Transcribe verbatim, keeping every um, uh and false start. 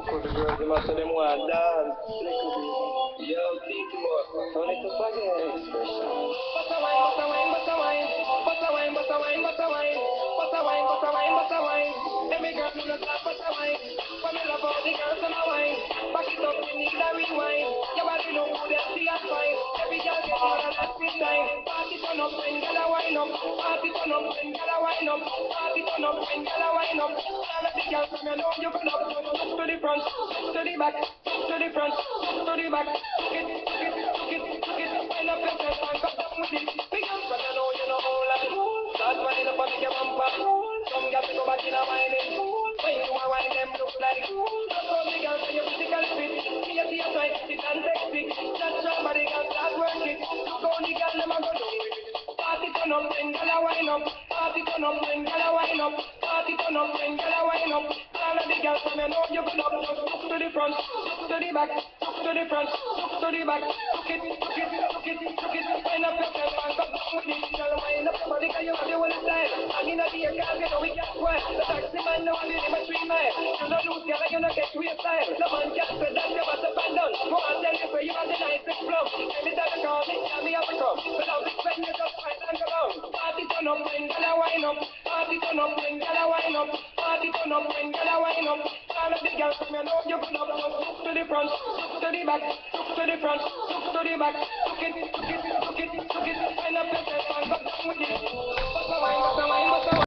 Cause the girls them say them want dance. Little bit. Yo, teach more. So little forget expression. Butter wine, butter wine, butter wine. Butter wine, butter wine, butter wine. Butter wine, butter wine, butter wine. Every girl do not stop butter wine. When me love all the girls on the wine. Back it up, you need a rewind. Your body look good and see us fine. Every girl get more than that spin time. Party turn up when girl a wine up. Party turn up when girl a wine up. Party turn up when girl a wine up. All of the girls from you know you can up. Look to the front, look to the back, look to the front, look to the back. Look it, look it, look it, look it. Wind up yourself and come down with it. Big up, but I know you know all that. Start winding up and make your bumper. Some girls go back in a whining. When you are wine them look like. That's all the girls when you physically fit. Me a see a sight, it and sexy. That's somebody girls start work it. Look how the girls them a go down with it. Party turn up, then gyal a wine up. Party turn up, then gyal a wine up. Party turn up, then gyal a wine up. All of the girls from you know you can up. Look to the front, look to the back, look to the front, look to the back. Look it, look it, look it, look it. Wind up yourself and come down with it. Girl, wind up your body 'cause you have your own style. And inna the air, girl, you know we can't sweat. The taxi man know you never three mile. You no lose, girl, and you no get weird style. No man can say that you must have been done. Go and tell you for you are the nicest plum. Every time you call me, tell me how to come. Without this when you just fight and go down. Party turn up when gyal a wine up. Party turn up when gyal a wine up. Party turn up when gyal a wine up. All of the girls from you know you can up. Look to the front, look to the back, look to the front, look to the back. Look it, look it, look it, look it. Wind up yourself and go down with it. Bust a wine, bust a wine, bust a wine.